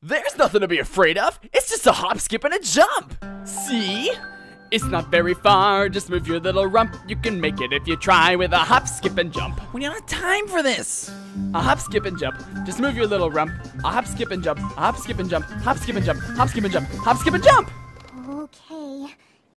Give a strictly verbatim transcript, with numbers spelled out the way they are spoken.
There's nothing to be afraid of. It's just a hop, skip, and a jump. See? It's not very far. Just move your little rump. You can make it if you try with a hop, skip, and jump. We don't have time for this. A hop, skip, and jump. Just move your little rump. A hop, skip, and jump. A hop, skip, and jump. Hop, skip, and jump. Hop, skip, and jump. Hop, skip, and jump.